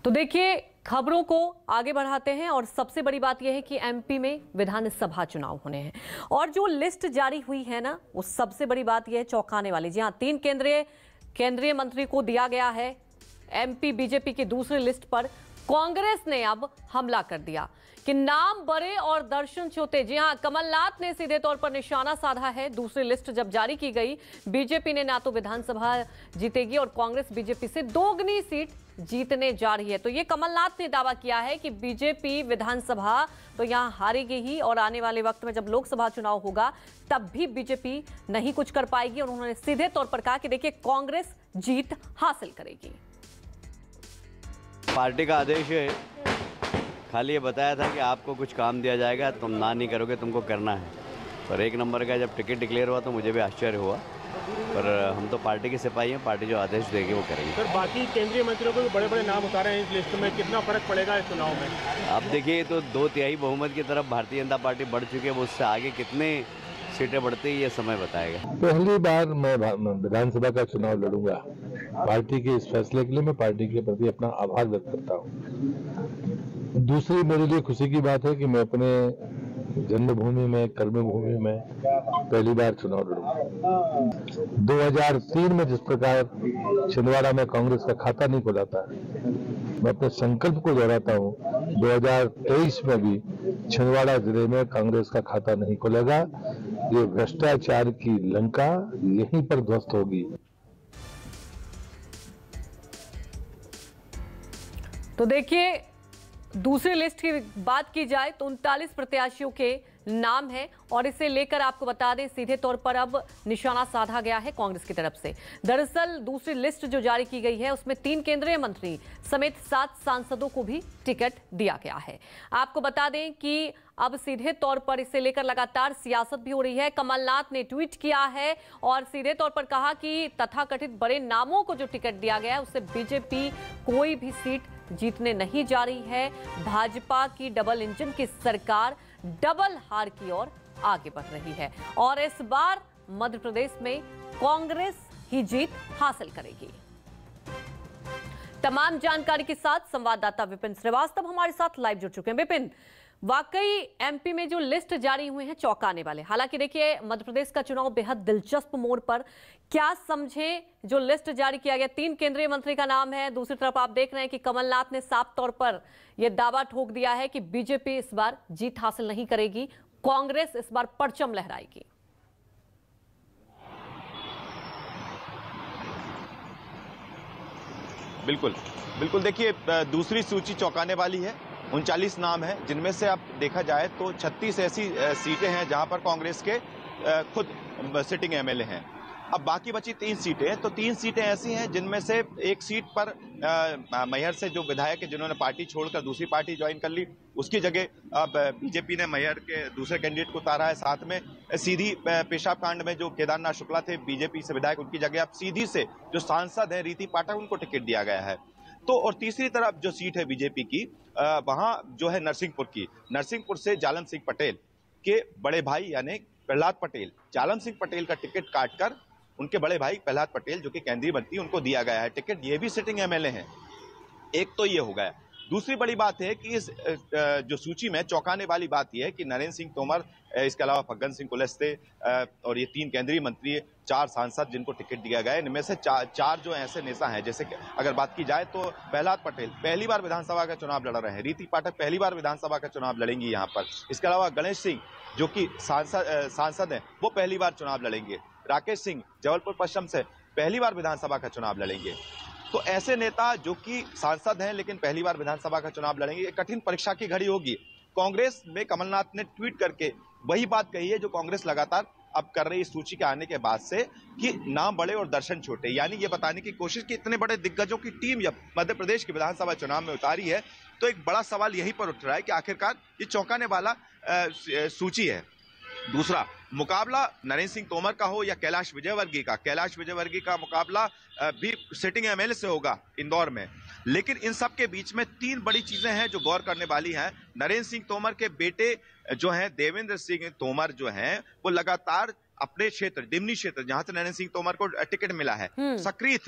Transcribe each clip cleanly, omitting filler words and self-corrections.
तो देखिए, खबरों को आगे बढ़ाते हैं और सबसे बड़ी बात यह है कि एमपी में विधानसभा चुनाव होने हैं और जो लिस्ट जारी हुई है ना, वो सबसे बड़ी बात यह है, चौंकाने वाली। जी हां, 3 केंद्रीय मंत्री को दिया गया है एमपी बीजेपी की दूसरी लिस्ट पर। कांग्रेस ने अब हमला कर दिया कि नाम बड़े और दर्शन छोटे। जी हां, कमलनाथ ने सीधे तौर पर निशाना साधा है। दूसरी लिस्ट जब जारी की गई, बीजेपी ने ना तो विधानसभा जीतेगी और कांग्रेस बीजेपी से दोगुनी सीट जीतने जा रही है। तो ये कमलनाथ ने दावा किया है कि बीजेपी विधानसभा तो यहां हारेगी ही और आने वाले वक्त में जब लोकसभा चुनाव होगा तब भी बीजेपी नहीं कुछ कर पाएगी। और उन्होंने सीधे तौर पर कहा कि देखिए, कांग्रेस जीत हासिल करेगी। पार्टी का आदेश है, खाली ये बताया था कि आपको कुछ काम दिया जाएगा, तुम ना नहीं करोगे, तुमको करना है। और 1 नंबर का जब टिकट डिक्लेयर हुआ तो मुझे भी आश्चर्य हुआ, पर हम तो पार्टी के सिपाही हैं, पार्टी जो आदेश देगी वो करेंगे। सर, बाकी केंद्रीय मंत्रियों को भी बड़े बड़े नाम उतारे हैं इस लिस्ट में, कितना फर्क पड़ेगा इस चुनाव में? आप देखिए, तो 2/3 बहुमत की तरफ भारतीय जनता पार्टी बढ़ चुकी है, वो उससे आगे कितने सीटें बढ़ती है ये समय बताएगा। पहली बार मैं विधानसभा का चुनाव लड़ूंगा। पार्टी के इस फैसले के लिए मैं पार्टी के प्रति अपना आभार व्यक्त करता हूँ। दूसरी मेरे लिए खुशी की बात है कि मैं अपने जन्मभूमि में, कर्मभूमि में पहली बार चुनाव लड़ूंगा। 2003 में जिस प्रकार छिंदवाड़ा में कांग्रेस का खाता नहीं खुला था, मैं अपने संकल्प को दोहराता हूँ, 2023 में भी छिंदवाड़ा जिले में कांग्रेस का खाता नहीं खुलेगा। ये भ्रष्टाचार की लंका यहीं पर ध्वस्त होगी। तो देखिए, दूसरी लिस्ट की बात की जाए तो 39 प्रत्याशियों के नाम है और इसे लेकर आपको बता दें, सीधे तौर पर अब निशाना साधा गया है कांग्रेस की तरफ से। दरअसल दूसरी लिस्ट जो जारी की गई है उसमें 3 केंद्रीय मंत्री समेत 7 सांसदों को भी टिकट दिया गया है। आपको बता दें कि अब सीधे तौर पर इसे लेकर लगातार सियासत भी हो रही है। कमलनाथ ने ट्वीट किया है और सीधे तौर पर कहा कि तथाकथित बड़े नामों को जो टिकट दिया गया है उससे बीजेपी कोई भी सीट जीतने नहीं जा रही है। भाजपा की डबल इंजन की सरकार डबल हार की ओर आगे बढ़ रही है और इस बार मध्य प्रदेश में कांग्रेस ही जीत हासिल करेगी। तमाम जानकारी के साथ संवाददाता विपिन श्रीवास्तव हमारे साथ लाइव जुड़ चुके हैं। विपिन, वाकई एमपी में जो लिस्ट जारी हुए हैं चौंकाने वाले। हालांकि देखिए, मध्य प्रदेश का चुनाव बेहद दिलचस्प मोड़ पर। क्या समझे जो लिस्ट जारी किया गया, 3 केंद्रीय मंत्री का नाम है, दूसरी तरफ आप देख रहे हैं कि कमलनाथ ने साफ तौर पर यह दावा ठोक दिया है कि बीजेपी इस बार जीत हासिल नहीं करेगी, कांग्रेस इस बार परचम लहराएगी। बिल्कुल बिल्कुल, देखिए, दूसरी सूची चौंकाने वाली है। 39 नाम है, जिनमें से अब देखा जाए तो 36 ऐसी सीटें हैं जहां पर कांग्रेस के खुद सिटिंग एमएलए हैं। अब बाकी बची 3 सीटें, तो 3 सीटें ऐसी हैं जिनमें से एक सीट पर मैहर से जो विधायक है जिन्होंने पार्टी छोड़कर दूसरी पार्टी ज्वाइन कर ली, उसकी जगह अब बीजेपी ने मैहर के दूसरे कैंडिडेट को उतारा है। साथ में सीधी पेशाब कांड में जो केदारनाथ शुक्ला थे बीजेपी से विधायक, उनकी जगह अब सीधी से जो सांसद है रीति पाठक, उनको टिकट दिया गया है। तो और तीसरी तरफ जो सीट है बीजेपी की, वहां जो है नरसिंहपुर से जालन सिंह पटेल के बड़े भाई यानी प्रहलाद पटेल, जालन सिंह पटेल का टिकट काटकर उनके बड़े भाई प्रहलाद पटेल जो कि केंद्रीय मंत्री, उनको दिया गया है टिकट। ये भी सिटिंग एमएलए हैं। एक तो ये हो गया। दूसरी बड़ी बात है कि इस जो सूची में चौंकाने वाली बात यह है कि नरेंद्र सिंह तोमर, इसके अलावा फग्गन सिंह कुलस्ते और ये 3 केंद्रीय मंत्री, 4 सांसद जिनको टिकट दिया गया है, इनमें से 4 जो ऐसे नेता हैं, जैसे अगर बात की जाए तो प्रहलाद पटेल पहली बार विधानसभा का चुनाव लड़ रहे हैं, रीति पाठक पहली बार विधानसभा का चुनाव लड़ेंगी यहाँ पर। इसके अलावा गणेश सिंह जो कि सांसद हैं, वो पहली बार चुनाव लड़ेंगे। राकेश सिंह जबलपुर पश्चिम से पहली बार विधानसभा का चुनाव लड़ेंगे। तो ऐसे नेता जो कि सांसद हैं लेकिन पहली बार विधानसभा का चुनाव लड़ेंगे, एक कठिन परीक्षा की घड़ी होगी। कांग्रेस में कमलनाथ ने ट्वीट करके वही बात कही है जो कांग्रेस लगातार अब कर रही इस सूची के आने के बाद से, कि नाम बड़े और दर्शन छोटे, यानी ये बताने की कोशिश कि इतने बड़े दिग्गजों की टीम जब मध्य प्रदेश के विधानसभा चुनाव में उतारी है तो एक बड़ा सवाल यहीं पर उठ रहा है कि आखिरकार ये चौंकाने वाला सूची है। दूसरा मुकाबला नरेंद्र सिंह तोमर का हो या कैलाश विजयवर्गीय का मुकाबला भी सिटिंग एमएलए से होगा इंदौर में। लेकिन इन सब के बीच में 3 बड़ी चीजें हैं जो गौर करने वाली हैं। नरेंद्र सिंह तोमर के बेटे जो हैं देवेंद्र सिंह तोमर, जो हैं वो लगातार अपने क्षेत्र, डिमनी क्षेत्र, जहां से नरेंद्र सिंह तोमर को टिकट मिला है, सक्रिय थे।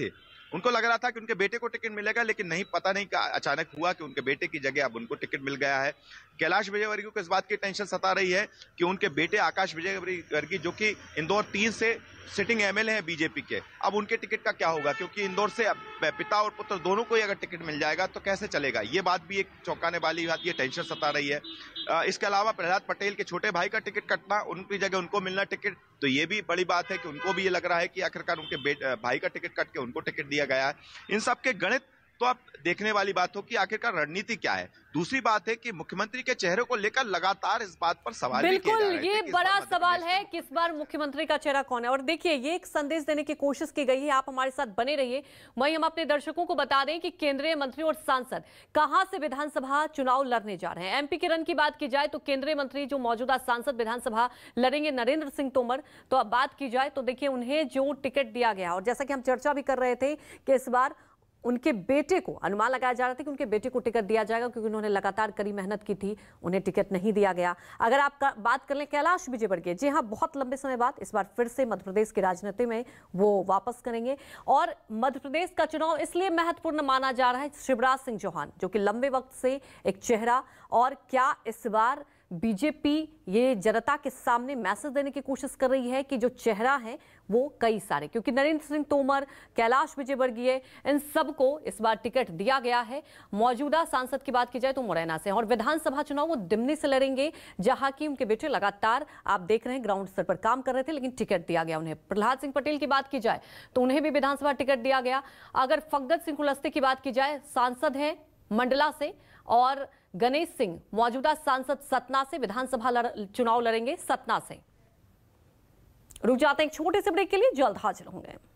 उनको लग रहा था कि उनके बेटे को टिकट मिलेगा, लेकिन नहीं, पता नहीं अचानक हुआ कि उनके बेटे की जगह अब उनको टिकट मिल गया है। कैलाश विजयवर्गीय को इस बात की टेंशन सता रही है कि उनके बेटे आकाश विजयवर्गीय, जो कि इंदौर 3 से सिटिंग एमएलए हैं बीजेपी के, अब उनके टिकट का क्या होगा, क्योंकि इंदौर से पिता और पुत्र दोनों को ही अगर टिकट मिल जाएगा तो कैसे चलेगा। ये बात भी एक चौंकाने वाली बात, ये टेंशन सता रही है। इसके अलावा प्रहलाद पटेल के छोटे भाई का टिकट कटना, उनकी जगह उनको मिलना टिकट, तो ये भी बड़ी बात है कि उनको भी ये लग रहा है कि आखिरकार उनके भाई का टिकट कट के उनको टिकट दिया गया है। इन सब के गणित तो अब देखने वाली बात हो कि आखिरकार रणनीति क्या है। दूसरी बात है कि मुख्यमंत्री के चेहरे को लेकर लगातार इस बात पर सवाल भी किए जा रहे हैं। बिल्कुल, ये बड़ा सवाल है कि इस बार मुख्यमंत्री का चेहरा कौन है। और देखिए, ये एक संदेश देने की कोशिश की गई है, आप हमारे साथ बने रहिए। वहीं हम अपने दर्शकों को बता दें कि केंद्रीय मंत्री और सांसद कहां से विधानसभा चुनाव लड़ने जा रहे हैं। एमपी के रन की बात की जाए तो केंद्रीय मंत्री जो मौजूदा सांसद विधानसभा लड़ेंगे नरेंद्र सिंह तोमर। तो अब बात की जाए तो देखिए, उन्हें जो टिकट दिया गया, और जैसा कि हम चर्चा भी कर रहे थे कि इस बार उनके बेटे को, अनुमान लगाया जा रहा था कि उनके बेटे को टिकट दिया जाएगा क्योंकि उन्होंने लगातार कड़ी मेहनत की थी, उन्हें टिकट नहीं दिया गया। अगर आप बात कर लें कैलाश विजयवर्गीय, जी हाँ, बहुत लंबे समय बाद इस बार फिर से मध्य प्रदेश की राजनीति में वो वापस करेंगे। और मध्य प्रदेश का चुनाव इसलिए महत्वपूर्ण माना जा रहा है, शिवराज सिंह चौहान जो कि लंबे वक्त से एक चेहरा, और क्या इस बार बीजेपी ये जनता के सामने मैसेज देने की कोशिश कर रही है कि जो चेहरा है वो कई सारे, क्योंकि नरेंद्र सिंह तोमर, कैलाश विजयवर्गीय, इन सबको इस बार टिकट दिया गया है। मौजूदा सांसद की बात की जाए तो मुरैना से, और विधानसभा चुनाव वो दिमनी से लड़ेंगे, जहां की उनके बेटे लगातार आप देख रहे हैं ग्राउंड स्तर पर काम कर रहे थे, लेकिन टिकट दिया गया उन्हें। प्रहलाद सिंह पटेल की बात की जाए तो उन्हें भी विधानसभा टिकट दिया गया। अगर फग्गन सिंह कुलस्ते की बात की जाए, सांसद है मंडला से, और गणेश सिंह मौजूदा सांसद सतना से विधानसभा चुनाव लड़ेंगे सतना से। रुक जाते हैं एक छोटे से ब्रेक के लिए, जल्द हाजिर होंगे।